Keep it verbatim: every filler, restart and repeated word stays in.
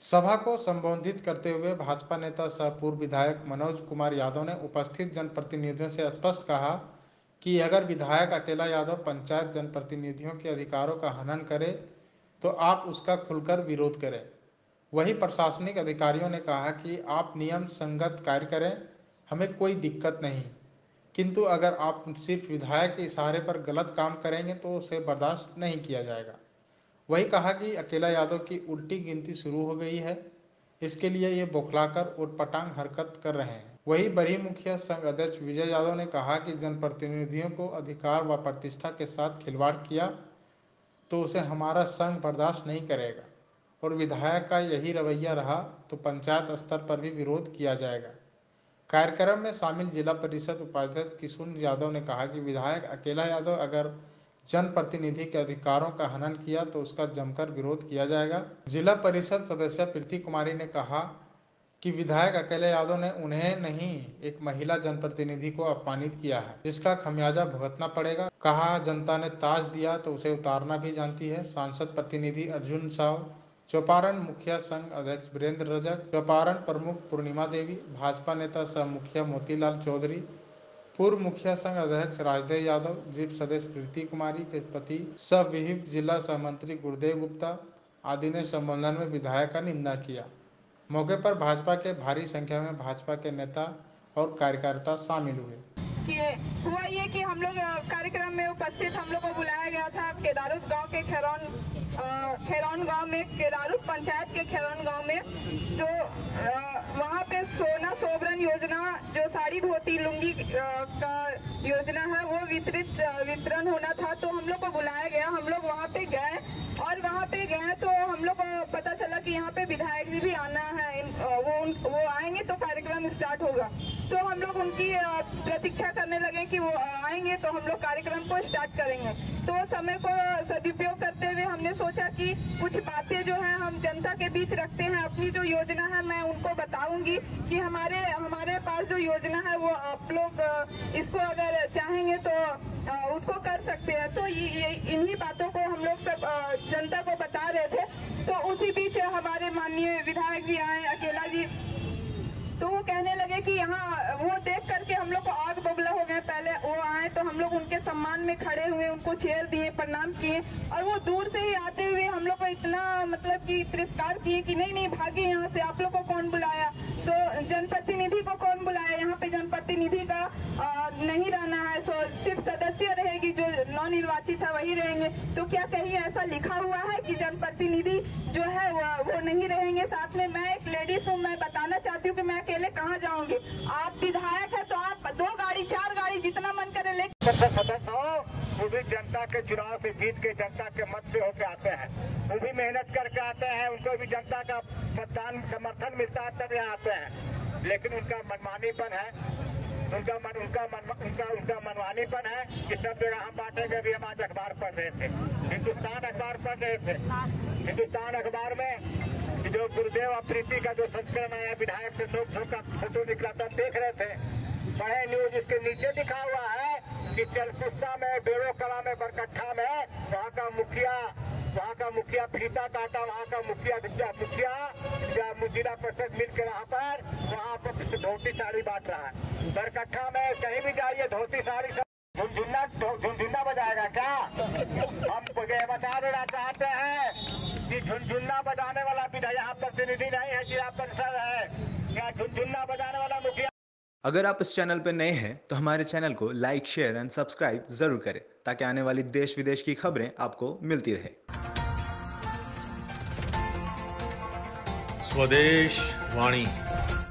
सभा को संबोधित करते हुए भाजपा नेता सह पूर्व विधायक मनोज कुमार यादव ने उपस्थित जनप्रतिनिधियों से स्पष्ट कहा कि अगर विधायक अकेला यादव पंचायत जनप्रतिनिधियों के अधिकारों का हनन करे तो आप उसका खुलकर विरोध करें। वहीं प्रशासनिक अधिकारियों ने कहा कि आप नियम संगत कार्य करें, हमें कोई दिक्कत नहीं, किंतु अगर आप सिर्फ विधायक के इशारे पर गलत काम करेंगे तो उसे बर्दाश्त नहीं किया जाएगा। वही कहा कि अकेला यादव की उल्टी गिनती शुरू हो गई है, इसके लिए ये बौखलाकर उटपटांग हरकत कर रहे हैं। वही बरी मुखिया संघ अध्यक्ष विजय यादव ने कहा कि जनप्रतिनिधियों को अधिकार व प्रतिष्ठा के साथ खिलवाड़ किया तो उसे हमारा संघ बर्दाश्त नहीं करेगा और विधायक का यही रवैया रहा तो पंचायत स्तर पर भी विरोध किया जाएगा। कार्यक्रम में शामिल जिला परिषद उपाध्यक्ष किशुन यादव ने कहा कि विधायक अकेला यादव अगर जनप्रतिनिधि के अधिकारों का हनन किया तो उसका जमकर विरोध किया जाएगा। जिला परिषद सदस्य प्रीति कुमारी ने कहा कि विधायक अकेला यादव ने उन्हें नहीं एक महिला जनप्रतिनिधि को अपमानित किया है, जिसका खमियाजा भुगतना पड़ेगा। कहा जनता ने ताज दिया तो उसे उतारना भी जानती है। सांसद प्रतिनिधि अर्जुन साव, चौपारण मुखिया संघ अध्यक्ष वीरेंद्र रजक, चौपारण प्रमुख पूर्णिमा देवी, भाजपा नेता सह मुखिया मोतीलाल चौधरी, पूर्व मुखिया संघ अध्यक्ष राजदेव यादव, जीप सदस्य प्रीति कुमारी के पति सह विहिप जिला सहमंत्री गुरुदेव गुप्ता आदि ने संबोधन में विधायक का निंदा किया। मौके पर भाजपा के भारी संख्या में भाजपा के नेता और कार्यकर्ता शामिल हुए। कि हुआ ये कि हम लोग कार्यक्रम में उपस्थित हम लोग को बुलाया गया था केदारुत गांव के खैरौन खैरौन गांव में, केदारुत पंचायत के खैरौन गांव में, जो वहां पे सोना सोबरन योजना जो साड़ी धोती लुंगी का योजना है वो वितरित वितरण होना था। तो हम लोग को बुलाया गया, हम लोग वहां पे गए और वहां पे गए तो हम लोग को पता चला कि यहाँ पे विधायक जी भी आना है, वो वो आएंगे तो कार्यक्रम स्टार्ट होगा। तो हम लोग उनकी प्रतीक्षा करने लगे कि वो आएंगे तो हम लोग कार्यक्रम को स्टार्ट करेंगे। तो समय को सदुपयोग करते हुए हमने सोचा कि कुछ बातें जो है हम जनता के बीच रखते हैं। अपनी जो योजना है मैं उनको बताऊंगी कि हमारे हमारे पास जो योजना है वो आप लोग इसको अगर चाहेंगे तो उसको कर सकते हैं। तो ये इन्हीं बातों को हम लोग सब जनता को बता रहे थे। तो उसी बीच हमारे माननीय विधायक जी आए, अकेला जी, तो वो कहने लगे कि यहाँ वो देख करके हम लोग को आग बबूला हो गए। पहले वो आए तो हम लोग उनके सम्मान में खड़े हुए, उनको चेयर दिए, प्रणाम किए और वो दूर से ही आते हुए हम लोग को इतना मतलब कि तिरस्कार किए कि नहीं नहीं भागे यहाँ से, आप लोग को कौन बुलाया, सो जनप्रतिनिधि को कौन बुलाया, यहाँ पे जनप्रतिनिधि का आ, नहीं रहना है, सो सिर्फ सदस्य रहेगी, जो नव निर्वाचित है वही रहेंगे। तो क्या कहीं ऐसा लिखा हुआ है कि जनप्रतिनिधि जो है वो, वो नहीं रहेंगे? साथ में मैं एक लेडीज हूँ, मैं बताना चाहती हूँ कि मैं अकेले कहाँ जाऊंगी। आप विधायक है तो आप दो गाड़ी चार गाड़ी जितना मन करे ले सदस्य हो, वो भी जनता के चुनाव से जीत के जनता के मत पे होके आते हैं, वो भी मेहनत करके आते हैं, उनको भी जनता का मतदान समर्थन मिलता है तब यहाँ आते हैं। लेकिन उनका मनमानीपन है, उनका मन उनका मन उनका उनका मनमानीपन है कि सब जगह हम बांटेंगे। भी हम आज अखबार पढ़ रहे थे, हिंदुस्तान अखबार पढ़ रहे थे, हिंदुस्तान अखबार में जो गुरुदेव और प्रीति का जो संस्करण आया विधायक से नोक झोंक का फोटो निकला था, देख रहे थे, पढ़े न्यूज। इसके नीचे लिखा हुआ है कि चलकुस्ता में, बेड़ो कला में, बरकट्ठा में वहाँ का मुखिया वहाँ का मुखिया फीता काटा, वहाँ का मुखिया मुखिया जिला परिषद मिल के वहाँ पर वहाँ पर धोती साड़ी बांट रहा है। बरकट्ठा में कहीं भी जाइए धोती साड़ी झुनझुना झुनझुना बजाएगा क्या? हम बता देना चाहते हैं कि झुनझुना बजाने वाला विधायक यहाँ प्रतिनिधि नहीं है, जिला परिषद है। क्या झुनझुना बजाने वाला मुखिया? अगर आप इस चैनल पर नए हैं तो हमारे चैनल को लाइक, शेयर एंड सब्सक्राइब जरूर करें ताकि आने वाली देश विदेश की खबरें आपको मिलती रहे। स्वदेश वाणी।